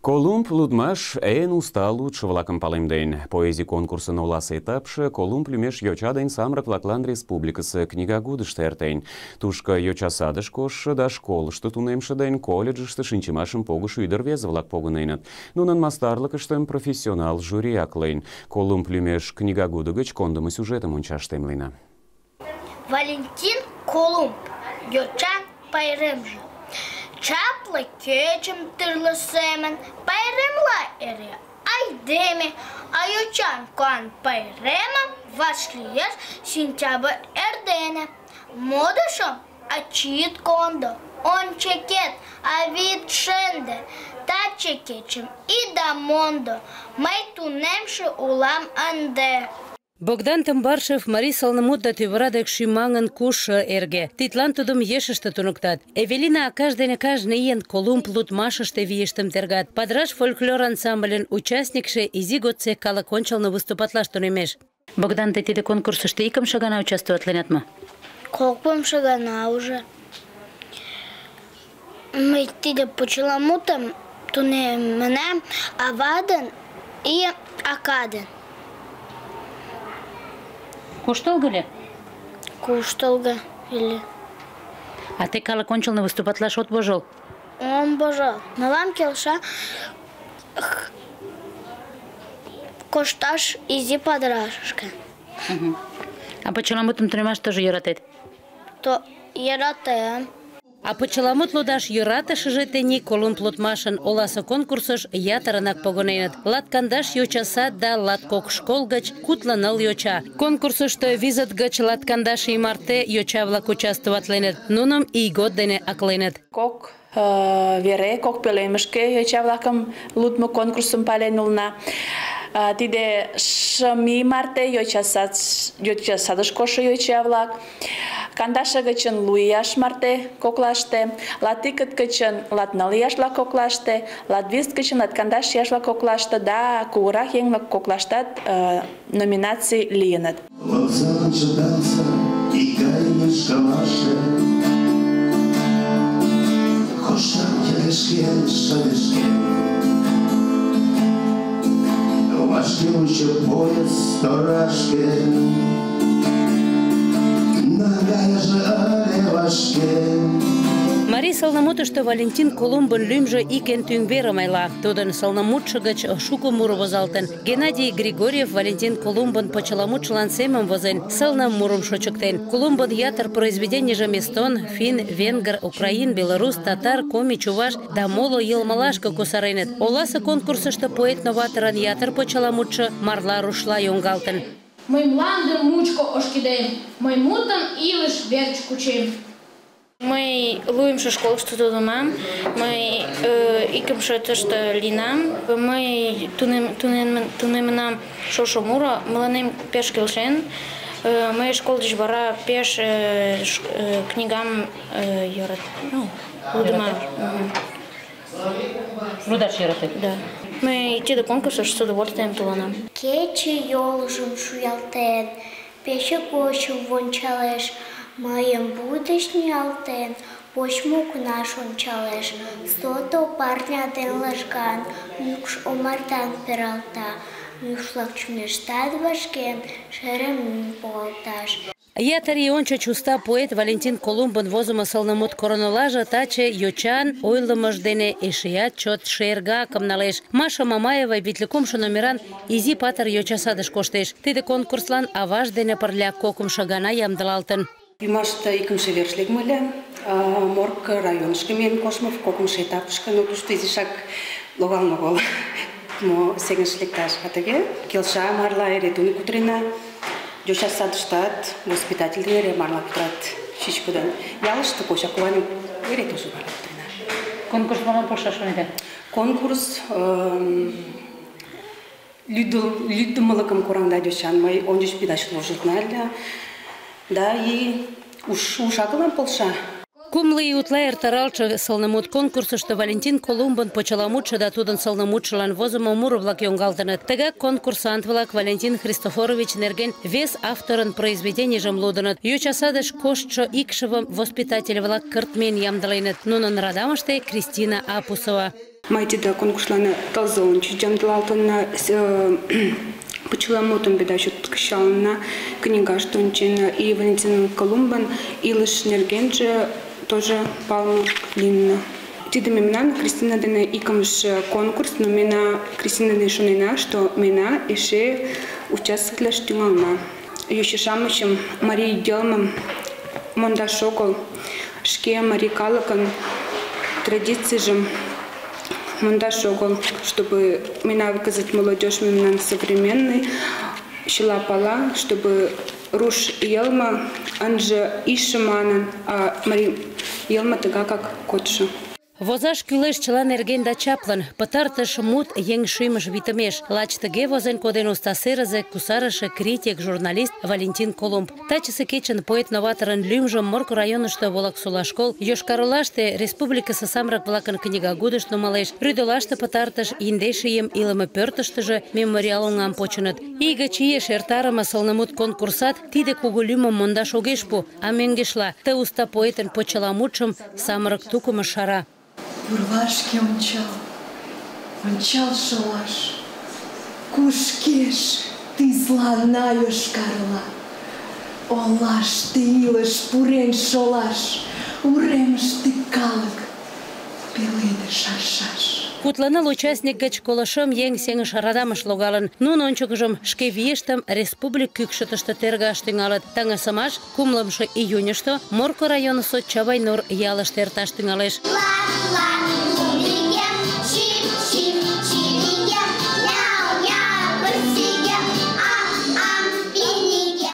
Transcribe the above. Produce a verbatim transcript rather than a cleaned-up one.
Колумб лудмаш эн устал лучше влаком палемдейн. Поэзии конкурса на уласы этапше Колумб люмеш йочадайн самрак влаклан республикасы книга гудыштертейн. Тушка йочасадыш кош да школ, что тунемшедейн колледж, что шинчимашем погушу идер вез влак погунейнат. Нунан мастарлык, что им профессионал жюри аклейн. Колумб люмеш книга гудыгыч кондомы сюжетом унчаштемлина. Валентин Колумб, йочан пайремжа. Чаплы кечем тырлы семен, пайремла эре айдеме, а ючан кан пайремам вашлиеш сентябрь эрдене. Модышом ачит кондо, он чекет, а вид шенде, таче кечем и дамондо, май тунемши улам анде. Богдан Тамбаршев Мари Салнамутда тюврадек шиманган куш эрге. Титлан тудым ешыште туnuктат. Эвелина каждый каждый иен Колумб лутмашыште виештым тергат. Подраж фольклор ансамблен участникше изи годсе калак ончалны выступатлаш тунемеш. Богдан, ты тиде конкурсыште икымше гана участвоватленатма? Колкымше гана уже. Мы тиде почеламутам тунеменем аваден и акаден. Куштолга ли? Куштолга или. А ты кала кончил на выступатлаш от божал? Он божал. На вам келша кошташ изи подрашка. Угу. А по челамутам тремаш тоже ератет? То ератем. А по челамут лудаш юрата шижетени Колумб лутмашын оласа конкурсыш ятарынак погоненыт. Лат кандаш йочасад да лат кок школ гыч кутло ныл йоча. Конкурсышто визыт гыч лат кандаш ий марте йоча-влак участвоватленыт. Нуным ийгот дене акленыт. Кок вере, кок пӧлемышке йоча-влакым лудмо конкурсым пален улына. Тиде шым ий марте йочасадыш коштшо йоча-влак. Кандаша гычын лу ияш марте коклаште, латикыт гычын латныл ияш-влак коклаште, латвист гычын латкандаш ияш-влак коклаште да кугурак еҥ-влак коклаштат э, номинаций лийыныт. Мари Салнамутышто Валентин Колумбын лӱмжӧ ик эн тӱҥ верым айла. Тудын сылнымутшо гыч шуко муро возалтын. Геннадий Григорьев Валентин Колумбын почеламутшылан семым возен, сылным мурым шочыктен. Колумбын ятыр произведенийжым эстон, фин, венгр, украин, белорус, татар, коми, чуваш да моло йылмылашке кусареныт. Оласе конкурсышто поэт-новаторын ятыр почеламутшо марла рушла йоҥгалтын. Мый мландым мучко ошкедем, мый мутым илыш верч кучем. Мый луымшо школышто тунемам, мый икымше тыште лийынам, мый тунемынам шошо муро, мыланем пеш келшен. Мый школ деч вара пеш книгам лудыман. Лудаш йӧратет? Да. Мый тиде конкурсыш с удовольствием толынам. Кече йолжым шуялтен, пече почым вончалеш, мыйым вуйыш ниялтен, почмо окнаш ончалеш. Сото парня ден лыжган, мӱкш омартан пералта, мӱкш-влак чоҥештат вашкен, шеремым погалташ. Ятыр ий ончыч уста поэт Валентин Колумбын возымо сылнымут коронолаже таче йочан ойлымыж дене эшеат чот шергакым налеш. Маша Мамаева витле кумшо номеран изи патыр йочасадыш коштеш. Тиде конкурслан аваж дене пырля кокымшо гана ямдылалтын. Ӱмаште икымше верш лекме ыле. Морг районышко миен коштмо кокымшо этапышке, но тушто изишак логалын огыл. Мо сеҥыш лекташ. А тыге келша марла эре туны кутырена. Йочасадыштат воспитатель дене эре марла кутырат чӱчкыдын. Ялыште коча куван эре тоже марла кутырена. Конкурс молан полшаш шонеда? Конкурс лӱддымылыкым кораҥдат йочан. Мый ончыч пидаш вожылтна ыле. Да, и уш-ушакылан полша. Кумло ий утла эртаралтше сылнымут конкурсышто Валентин Колумбын почеламутшо да тудын сылнымутшылан возымо муро-влак йоҥгалтыныт. Тыгак конкурсант-влак Валентин Христофорович нерген вес авторын произведенийжым лудыныт. Йочасадыш коштшо икшывым воспитатель-влак кыртмен ямдыленыт. Нунын радамыште Кристина Апусова. Майтида конкурсланы талзон чижамдылалтынна почеламутын бедашут кшална книга штунчин и Валентин Колумбан илыш нергенже тоже палма линна. Тида мемнан Кристина дена икамш конкурс, но мена Кристина дешунина, что мена еще участвовала штунгална. Еще шамышем Мария Делмам Монда Шокол шке Мария Калакан традиции же Монда Шокол, чтобы мена выказать молодежь мемнан современный, Шилапала, чтобы Руш Елма, Анжа Ишиманан, а Мария Елма тага как котша. Возаш кюлеш чыла нерген да чаплан, пытартыш мут ең шимыш витымеш. Лач тыге возен коден устасырызе кусарышы критик, журналист Валентин Колумб. Тачысы кечын поэт-новаторын лӱмжым Морко районышто Волоксола школ, Йошкар-Олаште республикысе самырык-влакын книгагудышт нумалеш, Рӱдолаште пытартыш индеш ийым илыме пӧртыштыжӧ мемориал оҥам почыныт. Ий гыч ийыш эртарыме сылнымут конкурсат тиде кугу лӱмым мондаш огеш пу, а мӧҥгешла ты уста поэтын почеламутшым самырык тукымыш шара. Пурлашке ончал, ончал шолаш, кушкеш тӱзлана Йошкар-Ола. Олаште илыш пурен шолаш, уремыште калык пеледыш аршаш. Кудланыл участник гыч колышым еҥ сеҥыш радамыш логалын. Нуно ончыкыжым шке вийыштым республик кӱкшытыштӧ тергаш тӱҥалыт. Таҥасымаш кумлымшо июньышто Морко районысо Чавайнур ялыште эрташ тӱҥалеш.